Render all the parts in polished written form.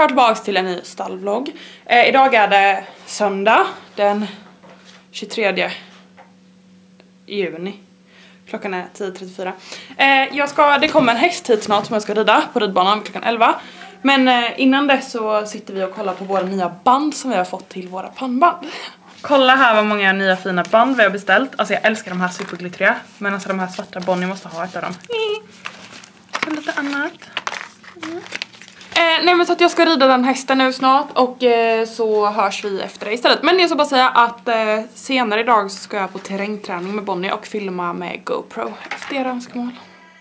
välkomna tillbaka till en ny stallvlogg. Idag är det söndag den 23 juni. Klockan är 10:34. Det kommer en häst hit snart som jag ska rida på ridbanan klockan 11. Men innan dess så sitter vi och kollar på våra nya band som vi har fått till våra pannband. Kolla här vad många nya fina band vi har beställt. Alltså jag älskar de här superglittriga. Men alltså de här svarta Bonnie måste ha ett av dem. Så lite annat. Nej men så att jag ska rida den hästen nu snart. Och så hörs vi efter det istället. Men jag ska bara säga att senare idag så ska jag på terrängträning med Bonnie och filma med GoPro efter era önskemål.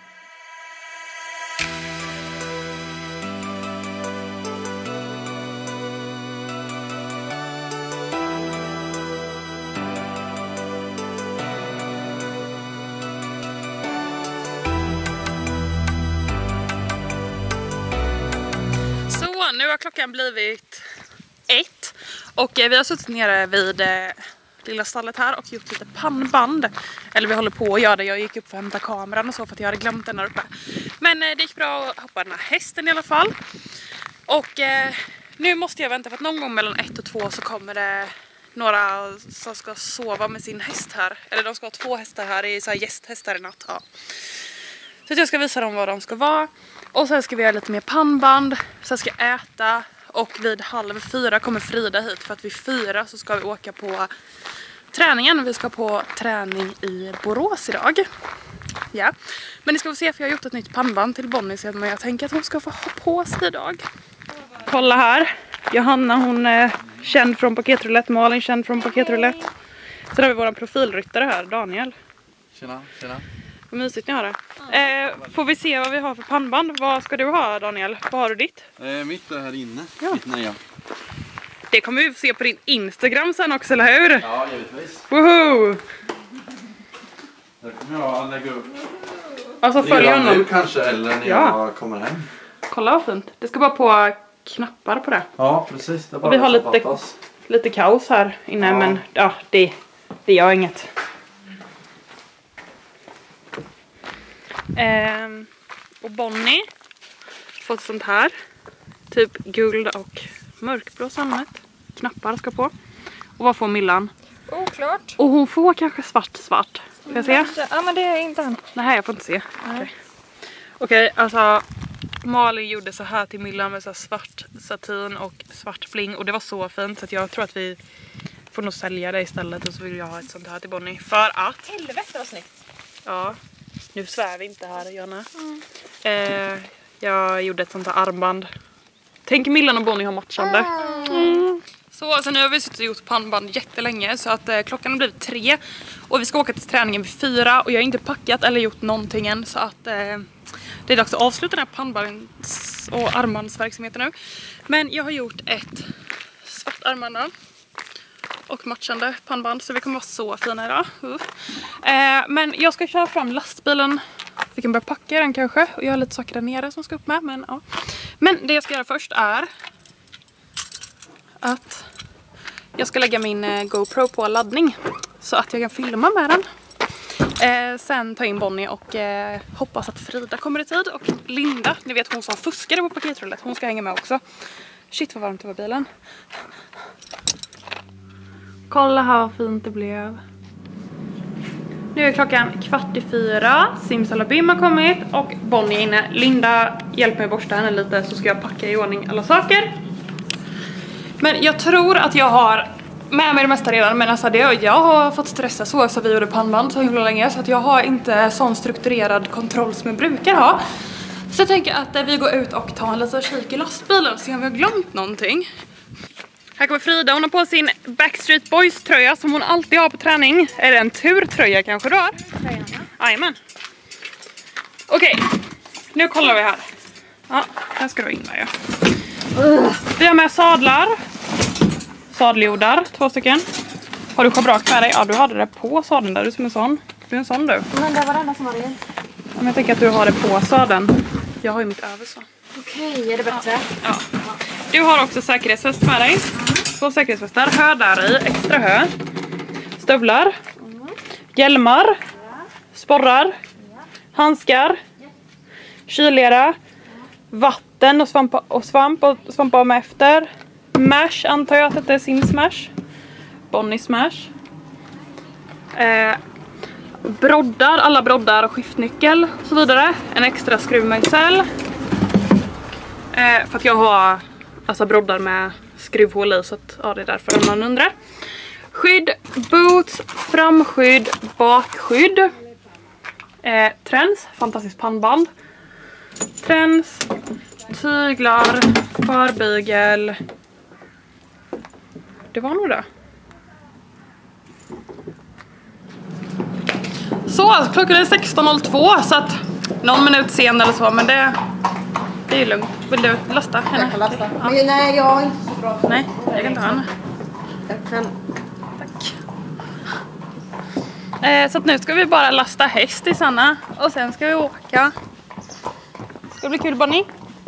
Nu har klockan blivit 1 och vi har suttit nere vid lilla stallet här och gjort lite pannband. Eller vi håller på att göra det. Jag gick upp för att hämta kameran och så för att jag hade glömt den där uppe. Men det gick bra att hoppa den här hästen i alla fall. Och nu måste jag vänta för att någon gång mellan 1 och 2 så kommer det några som ska sova med sin häst här. Eller de ska ha 2 hästar här, det är så här gästhästar i natt. Ja. Så att jag ska visa dem vad de ska vara. Och sen ska vi göra lite mer pannband. Sen ska jag äta. Och vid 3:30 kommer Frida hit. För att vid 4 så ska vi åka på träningen. Vi ska på träning i Borås idag. Ja. Men ni ska få se för jag har gjort ett nytt pannband till Bonnie. Så jag tänker att hon ska få ha på sig idag. Kolla här. Johanna hon är känd från paketroulette. Malin känd från paketroulette. Sen har vi våran profilryttare här, Daniel. Tjena, tjena. Vad mysigt ni har det. Får vi se vad vi har för pannband. Vad ska du ha, Daniel? Vad har du ditt? Mitt är här inne. Ja. Mitt neja. Det kommer vi få se på din Instagram sen också, eller hur? Ja, givetvis. Woho! Där kommer jag lägga upp. Alltså följ honom. Nu kanske, eller när jag kommer hem. Kolla vad fint. Det ska bara på knappar på det. Ja, precis. Det och vi har lite kaos här inne, ja. Men ja, det gör inget. Och Bonnie fått sånt här typ guld och mörkblå sammet. Knappar ska på. Och vad får Millan? Oklart. Och hon får kanske svart. Får jag se? Ja men det är inte han. Nej jag får inte se. Okej, alltså Malin gjorde så här till Millan med så här svart satin och svart bling. Och det var så fint så att jag tror att vi får nog sälja det istället. Och så vill jag ha ett sånt här till Bonnie. För att... Helvete vad snyggt. Ja. Nu svär vi inte här, Jonna. Jag gjorde ett sånt här armband. Tänk Millan och Bonnie har matchande. Så nu har vi suttit och gjort pannband jättelänge. Så att klockan har blivit 3. Och vi ska åka till träningen vid 4. Och jag har inte packat eller gjort någonting än. Så att det är dags att avsluta den här pannbands- och armbandsverksamheten nu. Men jag har gjort ett svart armband och matchande pannband, så vi kommer vara så fina idag. Men jag ska köra fram lastbilen. Vi kan börja packa den kanske. Och jag har lite saker där nere som ska upp med. Men, ja. Men det jag ska göra först är att jag ska lägga min GoPro på laddning. Så att jag kan filma med den. Sen ta in Bonnie och hoppas att Frida kommer i tid. Och Linda, ni vet hon som fuskade på paketroulette. Hon ska hänga med också. Shit vad varmt det var bilen. Kolla här vad fint det blev. Nu är klockan 3:45. Simsalabim har kommit och Bonnie är inne. Linda hjälper mig borsta henne lite så ska jag packa i ordning alla saker. Men jag tror att jag har med mig det mesta redan. Men alltså jag har fått stressa så vi gjorde pannband så himla länge. Så att jag har inte sån strukturerad kontroll som jag brukar ha. Så jag tänker att vi går ut och tar en liten kik i lastbilen och ser om vi har glömt någonting. Här kommer Frida, hon har på sin Backstreet Boys tröja som hon alltid har på träning. Är det en turtröja kanske du har? Jajamän. Okej, nu kollar vi här. Ja, här ska du in där ja. Vi har med sadlar. Sadeljordar, 2 stycken. Har du schabrak med dig? Ja, du hade det på sadeln där, du som en sån. Du är en sån du. Men det var det enda som var det. Men jag tänker att du har det på sadeln. Jag har ju mitt över så. Okej, är det bättre? Ja. Du har också säkerhetsväst med dig. 2 säkerhetsvästar. Hö där i. Extra hö. Stövlar. Hjälmar. Sporrar. Handskar. Kyllera. Vatten. vatten och svamp om efter. Mash antar jag att det är sin smash. Bonnie smash. Broddar, alla broddar och skiftnyckel och så vidare. En extra skruvmejsel. För att jag har alltså broddar med skruvhål i, så att, ja, det är därför om man undrar. Skydd, boots, framskydd, bakskydd. Träns, fantastiskt pannband. Träns, tyglar, förbygel. Det var nog det. Så, klockan är 16:02 så att någon minut sen eller så, men det är ju lugnt. Vill du lasta henne? Jag kan lasta. Ja. Men nej, jag är inte så bra. Nej, jag kan ta henne. Jag kan. Tack. Så att nu ska vi bara lasta häst i Sanna och sen ska vi åka. Ska det bli kul, Bonnie?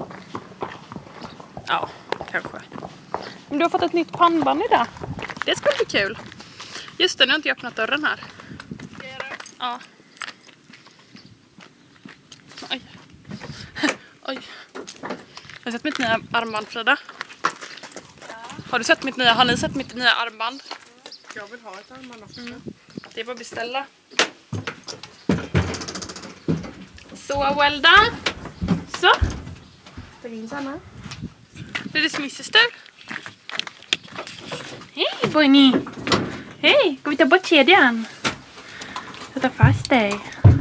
Ja, kanske. Men du har fått ett nytt pannband idag. Det ska bli kul. Just det, nu har inte jag öppnat dörren här. Ja. Oj. Oj. Har du sett mitt nya armband, Frida? Ja. Har ni sett mitt nya armband? Jag vill ha ett armband också. Det är bara att beställa. Så, well done. Så. Stäng in Sanna. Blir det smissyster? Hej, Bonnie. Hej, ska vi ta bort kedjan? Sätta fast dig.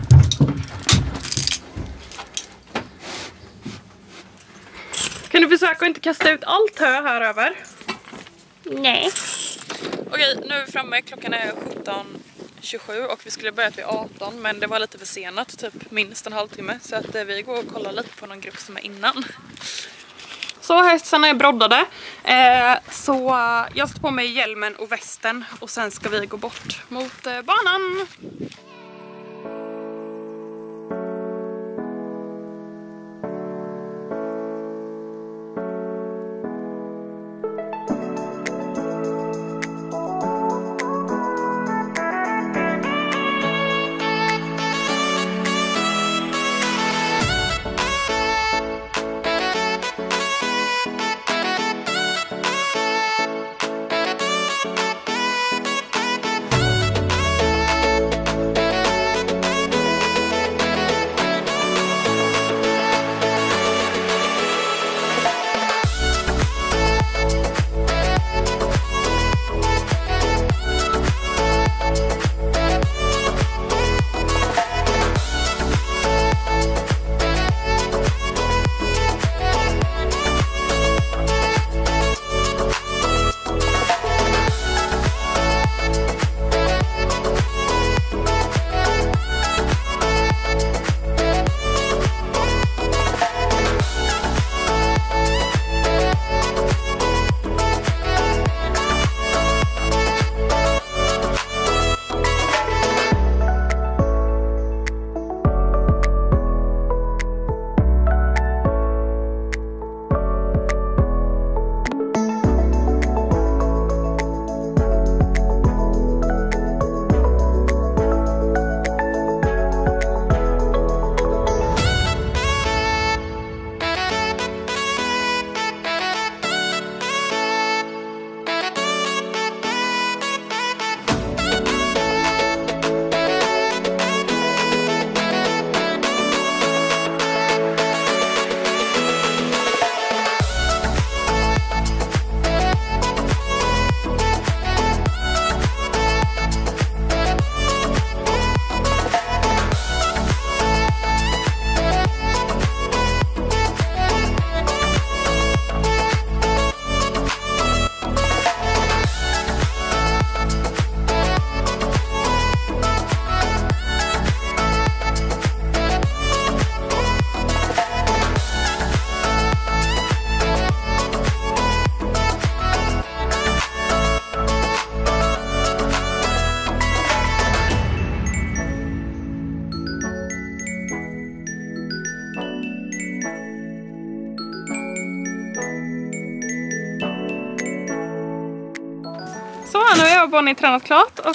Kan du försöka att inte kasta ut allt här över? Nej. Okej, nu är vi framme. Klockan är 17:27 och vi skulle börjat vid 18, men det var lite försenat, typ minst en halvtimme. Så att vi går och kollar lite på någon grupp som är innan. Så hästarna är broddade. Så jag sätter på mig hjälmen och västen och sen ska vi gå bort mot banan. Nu har jag och Bonnie tränat klart och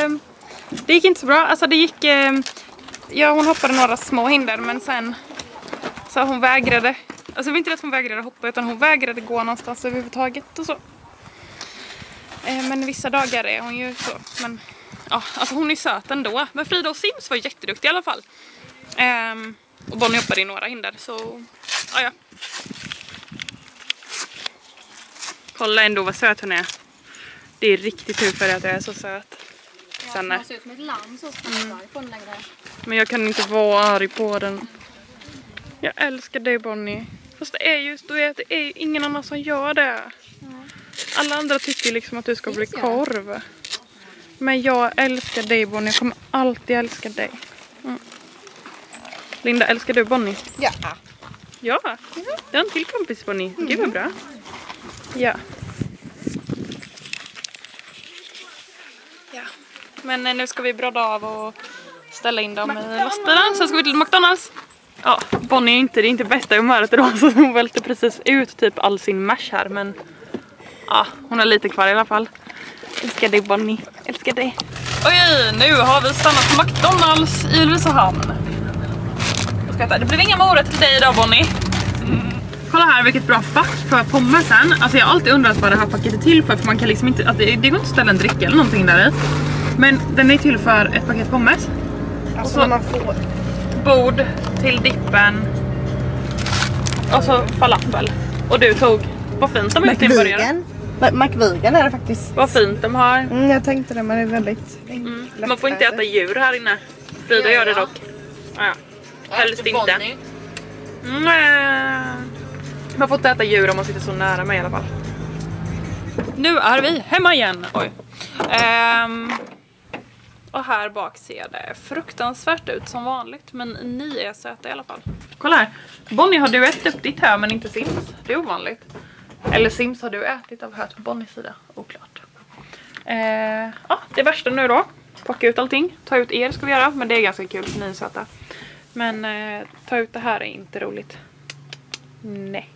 det gick inte så bra. Alltså det gick, ja, hon hoppade några små hinder men sen så hon vägrade Alltså det var inte det att hon vägrade hoppa utan hon vägrade gå någonstans överhuvudtaget och så. Men vissa dagar är hon ju så. Men ja, alltså hon är söt ändå. Men Frida och Sims var jätteduktiga i alla fall. Och Bonnie hoppade i några hinder så ja. Kolla ändå vad söt hon är. Det är riktigt tur för att jag är så söt. Sen ser ut som ett lamm så på den längre. Men jag kan inte vara arg på den. Jag älskar dig Bonnie. Fast det är just det är ju ingen annan som gör det. Alla andra tycker liksom att du ska bli korv. Men jag älskar dig Bonnie. Jag kommer alltid älska dig. Linda, älskar du Bonnie? Ja. Ja, det är en till kompis Bonnie. Det var bra. Ja. Men nu ska vi brodda av och ställa in dem i lastbilen. Sen ska vi till McDonalds. Ja, Bonnie är inte bästa humöret idag så hon välte precis ut typ all sin mash här. Men ja, hon har lite kvar i alla fall. Älskar dig Bonnie, älskar dig. Oj, nu har vi stannat på McDonalds i Ulricehamn. Det blev inga morötter till dig idag Bonnie. Kolla här vilket bra fack för pommesen. Alltså jag har alltid undrat vad det här facket är till för man kan liksom inte, att det går inte att ställa en dricka eller någonting där i. Men den är till för ett paket pommes. Alltså när man får bord till dippen. Och så falafel. Och du tog, vad fint de är till början. McVegan är det faktiskt. Vad fint de har. Jag tänkte det, men det är väldigt Man får inte äta djur här inne. Frida gör det dock. Ja. Helst inte. Man får inte äta djur om man sitter så nära mig i alla fall. Nu är vi hemma igen. Oj. Och här bak ser det fruktansvärt ut som vanligt. Men ni är söta i alla fall. Kolla här. Bonnie, har du ätit upp ditt hö men inte Sims? Det är ovanligt. Eller Sims har du ätit av hö på Bonnies sida? Oklart. Ja, det värsta nu då. Plocka ut allting. Ta ut er ska vi göra. Men det är ganska kul för ni är söta. Men ta ut det här är inte roligt. Nej.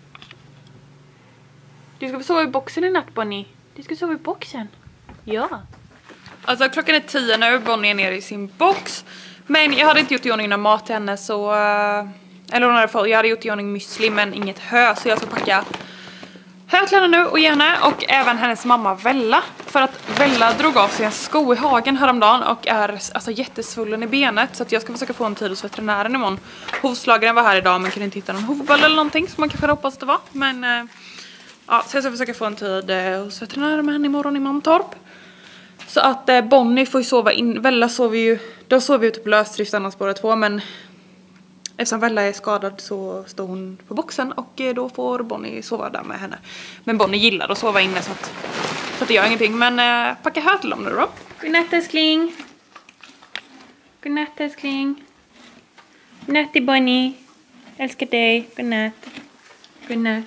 Du ska sova i boxen i natt Bonnie. Du ska sova i boxen. Ja. Alltså klockan är 10 nu. Bonnie är nere i sin box. Men jag hade inte gjort i ordning någon mat till henne så... Eller jag hade gjort i ordning müsli men inget hö. Så jag ska packa höklarna nu och ge henne. Och även hennes mamma Vella. För att Vella drog av sig en sko i hagen häromdagen. Och är alltså jättesvullen i benet. Så att jag ska försöka få en tid hos veterinären imorgon. Hovslagaren var här idag men kunde inte hitta någon hovboll eller någonting. Som man kanske hoppas att det var. Men ja, så jag ska försöka få en tid hos veterinären med henne imorgon i Mantorp. Så att Bonnie får ju sova in. Vella sover ju, då sover vi ute på lösdrift annars båda två. Men eftersom Vella är skadad så står hon på boxen. Och då får Bonnie sova där med henne. Men Bonnie gillar att sova inne så att det gör ingenting. Men packa här till dem nu då. Godnatt älskling. Godnatt älskling. Godnatt Bonnie. Älskar dig. Godnatt. Godnatt.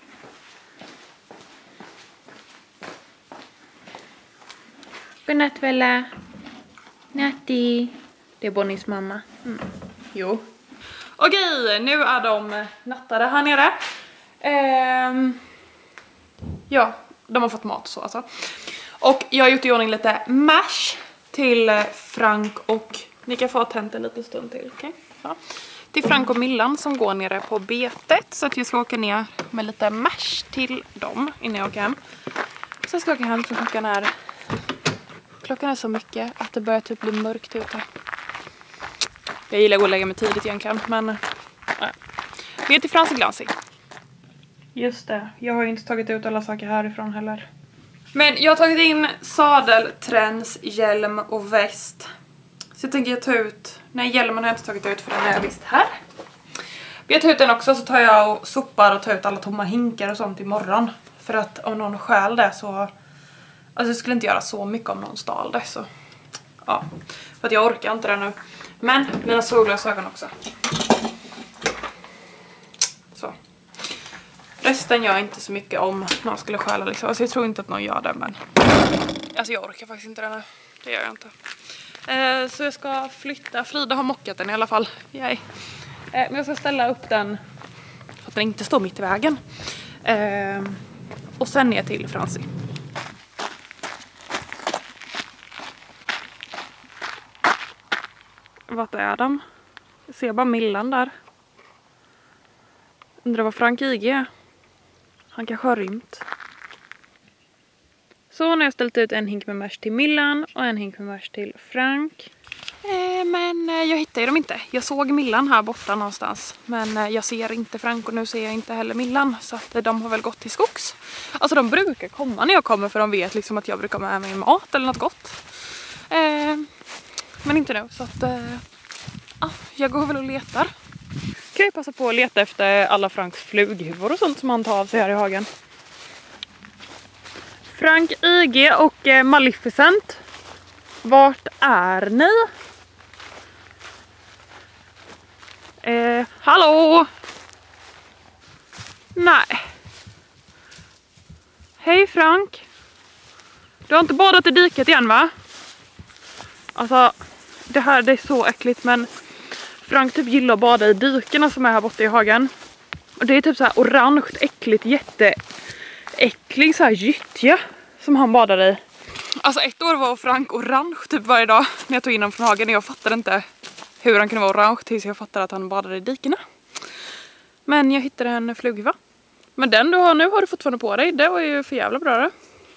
Godnatt Vella. Natti. Det är Bonnies mamma. Jo. Okej, nu är de nattade här nere. Ja, de har fått mat så alltså. Och jag har gjort i ordning lite mash till Frank och... Ni kan få tänt en liten stund till, okej? Ja. Till Frank och Millan som går nere på betet. Så att jag ska åka ner med lite mash till dem innan jag åker hem. Sen ska jag åka hem för klockan är så mycket att det börjar typ bli mörkt ute. Jag gillar att gå och lägga mig tidigt egentligen, men... Vi är till Frans och Glancy. Just det, jag har ju inte tagit ut alla saker härifrån heller. Men jag har tagit in sadel, träns, hjälm och väst. Så jag tänker ta ut... Nej, hjälmen har jag inte tagit ut för den är visst här. Vi har tagit ut den också så tar jag och sopar och tar ut alla tomma hinkar och sånt imorgon. För att om någon stjäl det så... Alltså jag skulle inte göra så mycket om någon stal det så... Ja, för att jag orkar inte det nu. Men mina solglasögon också. Så. Resten gör jag inte så mycket om någon skulle stjäla liksom. Alltså jag tror inte att någon gör det men... Alltså jag orkar faktiskt inte det nu. Det gör jag inte. Så jag ska flytta. Frida har mockat den i alla fall. Yay. Men jag ska ställa upp den så att den inte står mitt i vägen. Och sen ner till Francie. Vart är de? Jag ser bara Millan där. Undrar vad Frank IG är. Han kanske har rymt. Så nu har jag ställt ut en hink med mash till Millan och en hink med mash till Frank. Men jag hittar ju dem inte. Jag såg Millan här borta någonstans. Men jag ser inte Frank och nu ser jag inte heller Millan. Så att de har väl gått till skogs. Alltså de brukar komma när jag kommer för de vet liksom att jag brukar med mig mat eller något gott. Men inte nu. Så att jag går väl och letar. Kan jag passa på att leta efter alla Franks flughuvor och sånt som han tar av sig här i hagen. Frank IG och Maleficent. Vart är ni? Hallå? Nej. Hej Frank. Du har inte badat i diket igen va? Alltså, det är så äckligt men Frank typ gillar att bada i dikerna som är här borta i hagen. Och det är typ så här orange, äckligt, jätteäcklig så här gyttja som han badar i. Alltså ett år var Frank orange typ varje dag när jag tog in honom från hagen. Jag fattade inte hur han kunde vara orange tills jag fattade att han badade i dikerna. Men jag hittade en flughuva. Men den du har nu har du fortfarande på dig. Det var ju för jävla bra det.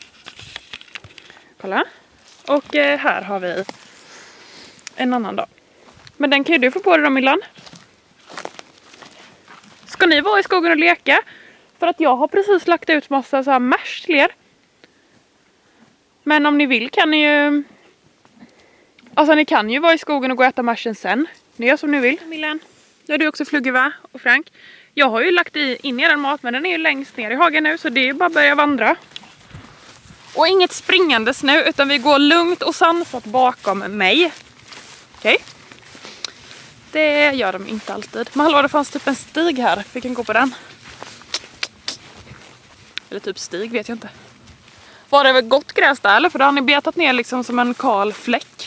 Kolla. Och här har vi en annan dag. Men den kan ju du få på dig då Millan. Ska ni vara i skogen och leka? För att jag har precis lagt ut massa så här mash till er. Men om ni vill kan ni ju... Alltså ni kan ju vara i skogen och gå och äta mashen sen. Ni gör som ni vill. Millan, nu är du också flughuva och Frank. Jag har ju lagt in er mat men den är ju längst ner i hagen nu så det är ju bara att börja vandra. Och inget springandes nu utan vi går lugnt och sansat bakom mig. Okej? Det gör de inte alltid. Men hallå, det fanns typ en stig här. Vi kan gå på den. Eller typ stig, vet jag inte. Var det väl gott gräs där eller? För då har ni betat ner liksom som en kal fläck.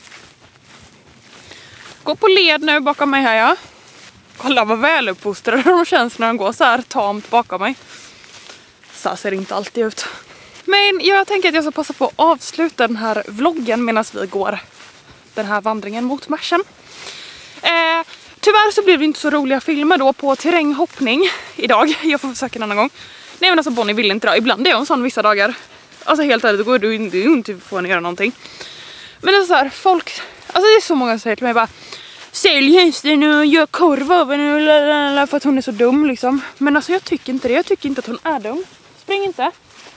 Gå på led nu bakom mig här ja. Kolla vad väluppfostrade de känns när de går så här tamt bakom mig. Så här ser det inte alltid ut. Men jag tänker att jag ska passa på att avsluta den här vloggen medan vi går den här vandringen mot marschen. Tyvärr så blev det inte så roliga filmer då på terränghoppning idag. Jag får försöka en annan gång. Nej men alltså Bonnie vill inte det. Ibland är hon sån vissa dagar. Alltså helt ärligt, då går du inte få göra någonting. Men det är så här, folk... Alltså det är så många som säger till mig bara sälj hästen och gör korv av henne för att hon är så dum liksom. Men alltså jag tycker inte det. Jag tycker inte att hon är dum. Spring inte.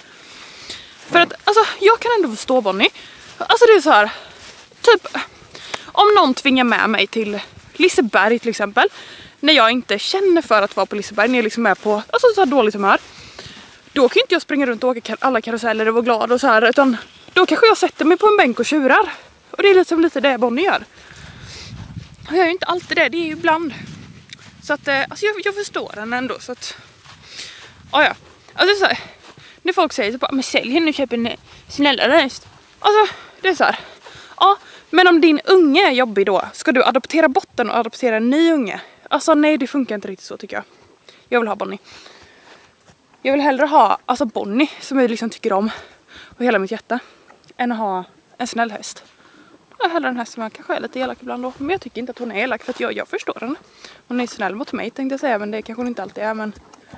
För att, alltså jag kan ändå förstå Bonnie. Alltså det är så här, typ om någon tvingar med mig till Liseberg till exempel. När jag inte känner för att vara på Liseberg, när jag liksom är på alltså så här dåligt humör. Då kan inte jag springa runt och åka alla karuseller och vara glad och så här. Utan då kanske jag sätter mig på en bänk och tjurar. Och det är liksom lite det Bonnie gör. Jag gör ju inte alltid det, det är ju ibland. Så att, alltså jag förstår den ändå. Så att, ja. Alltså så här, när folk säger typ, men sälj henne och köp en snällare häst. Alltså, det är så här. Ja, men om din unge är jobbig då, ska du adoptera bort den och adoptera en ny unge? Alltså nej, det funkar inte riktigt så tycker jag. Jag vill ha Bonnie. Jag vill hellre ha alltså Bonnie som jag liksom tycker om och hela mitt hjärta än att ha en snäll häst. Jag hellre en häst som jag kanske är lite elak ibland då. Men jag tycker inte att hon är elak för att jag förstår henne. Hon är snäll mot mig tänkte jag säga, men det kanske hon inte alltid är. Men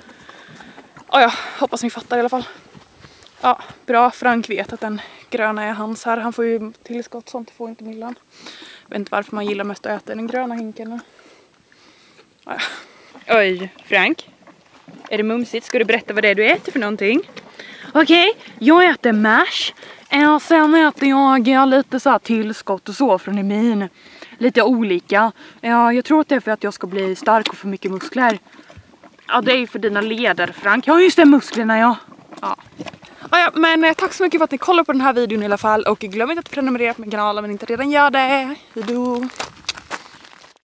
ja, hoppas ni fattar i alla fall. Ja, bra. Frank vet att den gröna är hans här. Han får ju tillskott, sånt får inte Millan. Jag vet inte varför man gillar mest att äta den gröna hinken. Ja. Oj, Frank. Är det mumsigt? Ska du berätta vad det är du äter för någonting? Okej, jag äter mash. Sen äter jag lite så här tillskott och så från Emin. Lite olika. Ja, jag tror att det är för att jag ska bli stark och få mycket muskler. Ja, det är ju för dina leder, Frank. Ja, just det, musklerna, ja. Ja, men tack så mycket för att ni kollar på den här videon i alla fall. Och glöm inte att prenumerera på min kanal om ni inte redan gör det. Hejdå!